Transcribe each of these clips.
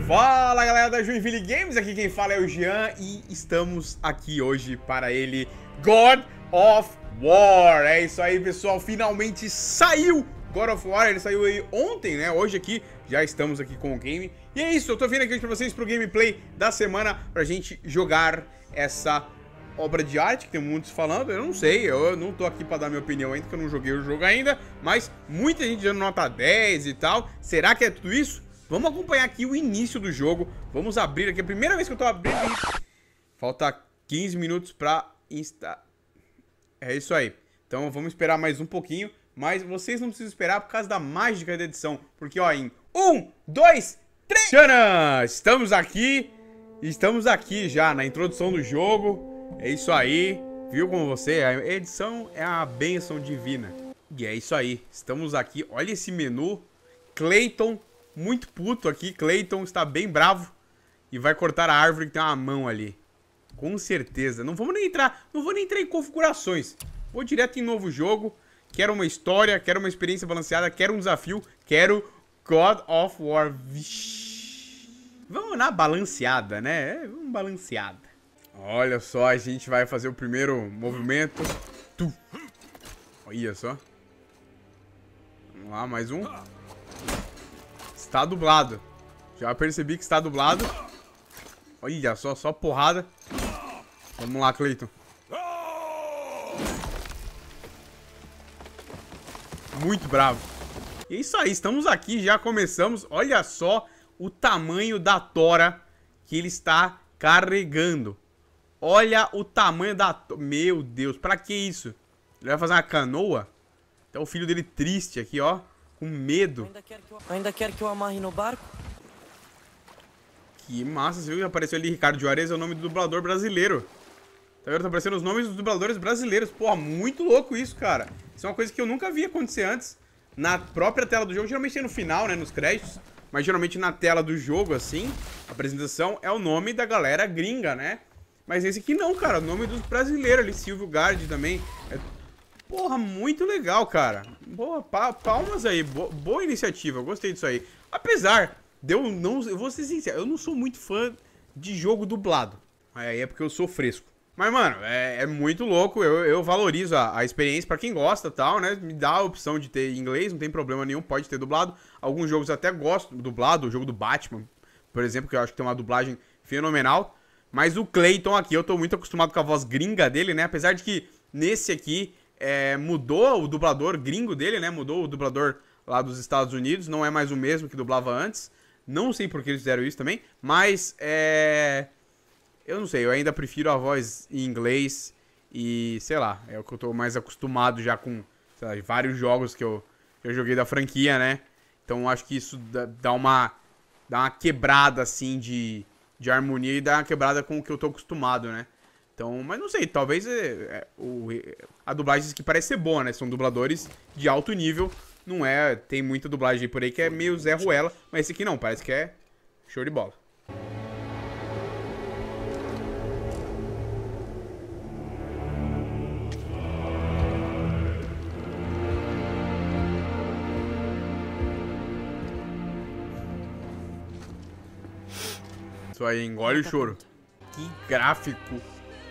Fala galera da Joinville Games, aqui quem fala é o Jean e estamos aqui hoje para ele, God of War. É isso aí pessoal, finalmente saiu God of War, ele saiu aí ontem, né? Hoje aqui, já estamos aqui com o game. E é isso, eu tô vindo aqui pra vocês pro gameplay da semana pra gente jogar essa obra de arte que tem muitos falando. Eu não sei, eu não tô aqui pra dar minha opinião ainda, porque eu não joguei o jogo ainda, mas muita gente dando nota 10 e tal. Será que é tudo isso? Vamos acompanhar aqui o início do jogo. Vamos abrir aqui, a primeira vez que eu tô abrindo. Falta 15 minutos pra insta... É isso aí. Então vamos esperar mais um pouquinho. Mas vocês não precisam esperar por causa da mágica da edição. Porque ó, em 1, 2, 3... Tcharam! Estamos aqui já na introdução do jogo. É isso aí. Viu como você? A edição é a bênção divina. E é isso aí. Estamos aqui. Olha esse menu. Clayton, muito puto aqui. Clayton está bem bravo. E vai cortar a árvore que tem uma mão ali. Com certeza. Não vou nem entrar em configurações. Vou direto em novo jogo. Quero uma história, quero uma experiência balanceada, quero um desafio, quero God of War. Vixe. Vamos na balanceada, né? Vamos balanceada. Olha só, a gente vai fazer o primeiro movimento. Olha só. Vamos lá, mais um. Está dublado. Já percebi que está dublado. Olha só porrada. Vamos lá, Clayton. Muito bravo. E é isso aí, estamos aqui, já começamos. Olha só o tamanho da tora que ele está carregando. Olha o tamanho da tora. Meu Deus, pra que isso? Ele vai fazer uma canoa? Tá o filho dele triste aqui, ó. Com medo. Ainda quer que eu amarre no barco? Que massa, você viu que apareceu ali Ricardo Juarez, é o nome do dublador brasileiro. Tá vendo? Tá aparecendo os nomes dos dubladores brasileiros. Porra, muito louco isso, cara. Isso é uma coisa que eu nunca vi acontecer antes. Na própria tela do jogo, geralmente tem no final, né, nos créditos. Mas geralmente na tela do jogo, assim, a apresentação é o nome da galera gringa, né? Mas esse aqui não, cara, o nome dos brasileiros ali, Silvio Gardi também. Porra, muito legal, cara. Boa, palmas aí, boa iniciativa, eu gostei disso aí. Apesar de eu não, eu vou ser sincero, eu não sou muito fã de jogo dublado. Aí é porque eu sou fresco. Mas, mano, é muito louco, eu valorizo a experiência pra quem gosta e tal, né? Me dá a opção de ter inglês, não tem problema nenhum, pode ter dublado. Alguns jogos eu até gosto dublado, o jogo do Batman, por exemplo, que eu acho que tem uma dublagem fenomenal. Mas o Clayton aqui, eu tô muito acostumado com a voz gringa dele, né? Apesar de que nesse aqui mudou o dublador gringo dele, né? Mudou o dublador lá dos Estados Unidos, não é mais o mesmo que dublava antes. Não sei por que eles fizeram isso também, mas eu não sei, eu ainda prefiro a voz em inglês e, sei lá, é o que eu tô mais acostumado já com, sei lá, vários jogos que eu joguei da franquia, né? Então acho que isso dá uma quebrada, assim, de harmonia e dá uma quebrada com o que eu tô acostumado, né? Então, mas não sei, talvez a dublagem que parece ser boa, né? São dubladores de alto nível, não é, tem muita dublagem por aí que é meio Zé Ruela, mas esse aqui não, parece que é show de bola. Isso aí, engole o choro. Que gráfico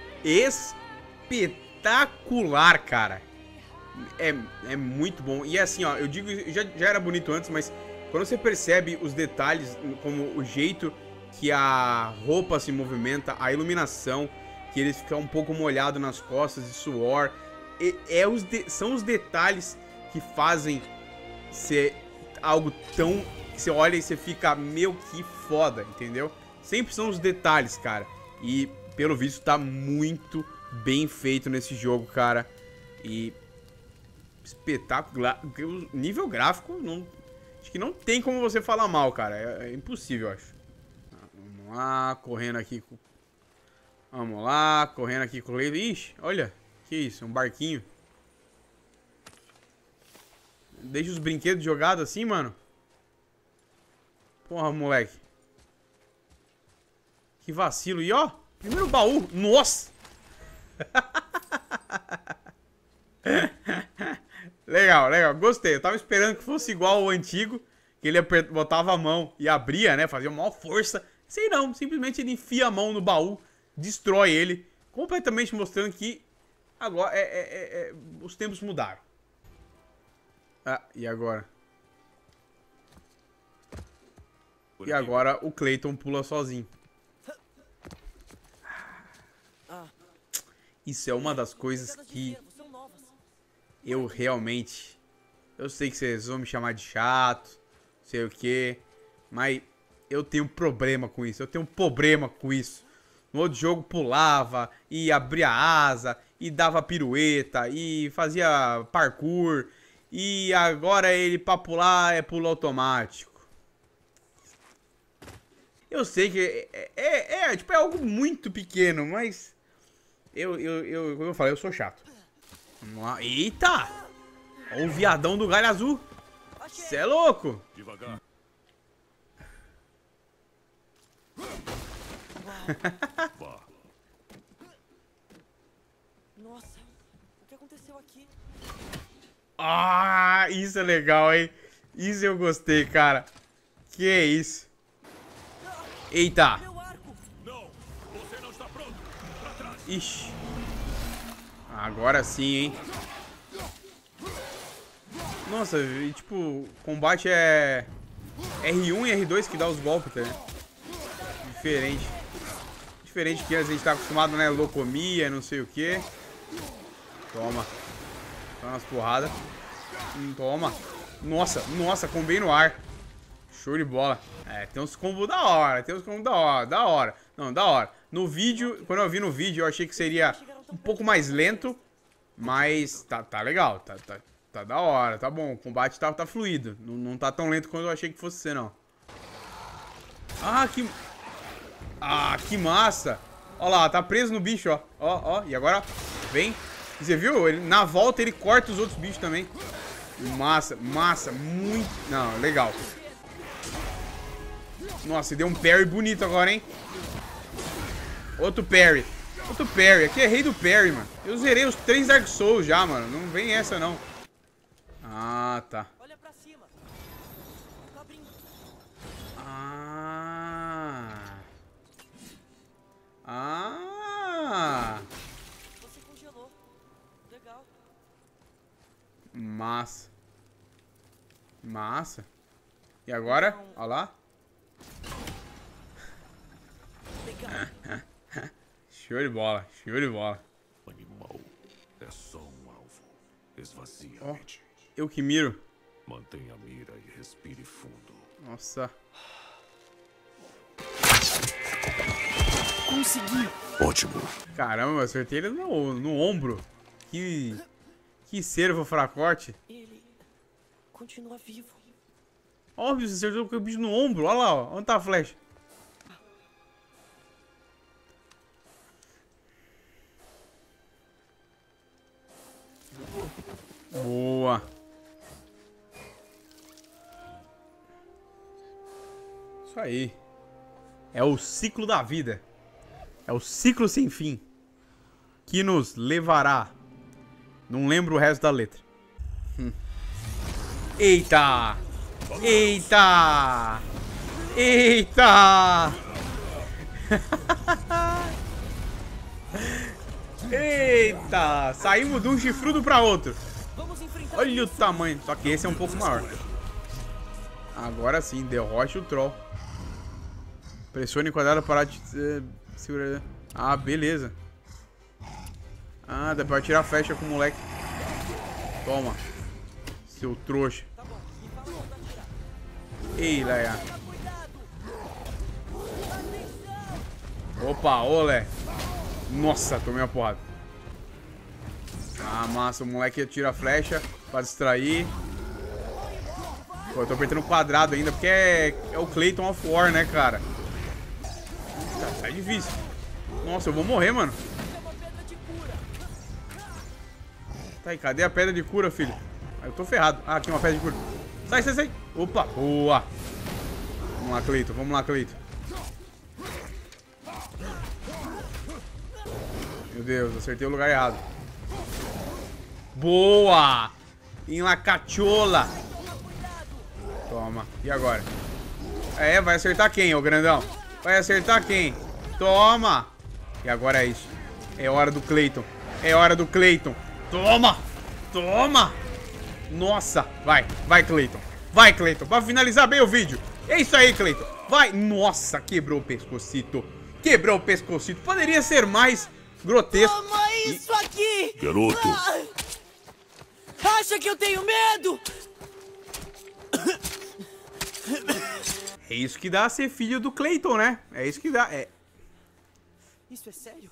espetacular, cara. É muito bom. E assim, ó, eu digo, já era bonito antes, mas quando você percebe os detalhes, como o jeito que a roupa se movimenta, a iluminação, que ele fica um pouco molhado nas costas de suor, são os detalhes que fazem ser algo tão... que você olha e você fica, meu, que foda, entendeu? Sempre são os detalhes, cara. E, pelo visto, tá muito bem feito nesse jogo, cara. E... espetacular. Nível gráfico, acho que não tem como você falar mal, cara. É impossível, eu acho. Vamos lá, correndo aqui com... Vamos lá, correndo aqui com o Clayton. Ixi, olha. Que isso, um barquinho. Deixa os brinquedos jogados assim, mano. Porra, moleque. Que vacilo. E ó, primeiro baú. Nossa! Legal, legal. Gostei. Eu tava esperando que fosse igual ao antigo. que ele botava a mão e abria, né? Fazia uma maior força. Sei não, simplesmente ele enfia a mão no baú, destrói ele, completamente mostrando que agora os tempos mudaram. Ah, e agora? E agora o Clayton pula sozinho. Isso é uma das coisas que eu realmente... Eu sei que vocês vão me chamar de chato, sei o que, mas eu tenho problema com isso. Eu tenho um problema com isso. No outro jogo pulava e abria asa e dava pirueta e fazia parkour. E agora ele pra pular é pulo automático. Eu sei que tipo, é algo muito pequeno, mas... como eu falei, eu sou chato. Vamos lá. Eita! Olha o viadão do galho azul. Cê é louco. Devagar. Vá. Nossa, o que aconteceu aqui? Ah, isso é legal, hein? Isso eu gostei, cara. Que é isso? Eita. Meu arco! Não! Você não está pronto! Pra trás! Ixi. Agora sim, hein? Nossa, e, tipo, combate é R1 e R2 que dá os golpes, tá, né? Diferente. Diferente que a gente tá acostumado, né? Locomia, não sei o que. Toma. Toma umas porradas. Toma. Nossa, nossa, combei no ar. Show de bola. É, tem uns combos da hora. Tem uns combos da hora. Da hora. Não, da hora. No vídeo, quando eu vi no vídeo, eu achei que seria um pouco mais lento. Mas tá legal. Tá da hora, tá bom. O combate tá fluido. Não tá tão lento quanto eu achei que fosse ser, não. Ah, que massa. Ó lá, tá preso no bicho, ó. Ó. E agora, vem. Você viu? Ele, na volta ele corta os outros bichos também. Massa, muito... Não, legal. Nossa, deu um parry bonito agora, hein? Outro parry. Aqui é rei do parry, mano. Eu zerei os 3 Dark Souls já, mano. Não vem essa, não. Ah, tá. Olha pra cima. Tá abrindo. Você congelou. Legal. Massa. E agora? Olha lá. Legal. Show de bola. O animal é só um alvo. Esvazie a Ó, mente. eu que miro. Mantenha a mira e respire fundo. Nossa. Consegui. Ótimo. Caramba, eu acertei ele no ombro. Que servo fracote. Ele continua vivo. Óbvio, você acertou com o bicho no ombro. Olha lá, ó. Onde tá a flecha? Boa. Isso aí. É o ciclo da vida. É o ciclo sem fim. Que nos levará. Não lembro o resto da letra. Eita! Eita! Eita! Eita! Saímos de um chifrudo pra outro. Vamos enfrentar. Olha o tamanho. Só que esse é um pouco maior. Agora sim, derrote o troll. Pressione quadrado para segurar. Ah, beleza. Ah, dá pra tirar a flecha com o moleque. Toma. Seu trouxa. Ei, Leia. Opa, olé. Nossa, tomei uma porrada. Ah, massa. O moleque tira a flecha pra distrair. Pô, eu tô apertando o quadrado ainda, porque é o Clayton of War, né, cara? Tá difícil. Nossa, eu vou morrer, mano. Tá aí, cadê a pedra de cura, filho? Eu tô ferrado. Ah, aqui uma pedra de cura. Sai. Opa, boa. Vamos lá, Clayton. Meu Deus, acertei o lugar errado. Boa! Em la cachola. Toma. E agora? É, vai acertar quem, ô grandão? Vai acertar quem? Toma. E agora é isso. É hora do Clayton. É hora do Clayton. Toma. Toma. Nossa. Vai. Vai, Clayton. Vai, Clayton. Pra finalizar bem o vídeo. É isso aí, Clayton. Vai. Nossa, quebrou o pescocito. Quebrou o pescocito. Poderia ser mais grotesco. Toma isso aqui! Garoto. Acha que eu tenho medo? É isso que dá ser filho do Clayton, né? É isso que dá. É. Isso é sério?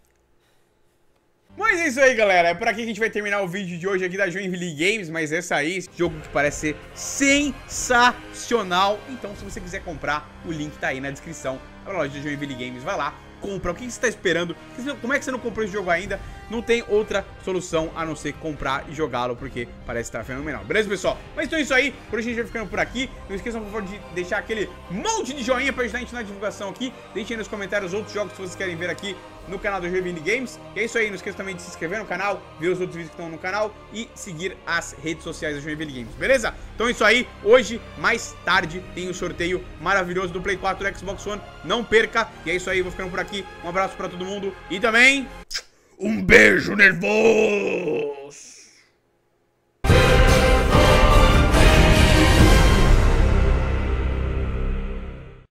Mas é isso aí, galera. É por aqui que a gente vai terminar o vídeo de hoje aqui da Joinville Games. Mas esse aí, esse jogo que parece ser sensacional. Então, se você quiser comprar, o link tá aí na descrição. A loja da Joinville Games, vai lá, compra. O que você tá esperando? Como é que você não comprou esse jogo ainda? Não tem outra solução a não ser comprar e jogá-lo, porque parece estar fenomenal. Beleza, pessoal? Mas então é isso aí. Por hoje a gente vai ficando por aqui. Não esqueçam, por favor, de deixar aquele monte de joinha pra ajudar a gente na divulgação aqui. Deixem aí nos comentários outros jogos que vocês querem ver aqui no canal da Joinville Games. E é isso aí. Não esqueçam também de se inscrever no canal, ver os outros vídeos que estão no canal e seguir as redes sociais da Joinville Games. Beleza? Então é isso aí. Hoje, mais tarde, tem o sorteio maravilhoso do Play 4 do Xbox One. Não perca. E é isso aí. Vou ficando por aqui. Um abraço pra todo mundo. E também... um beijo nervoso!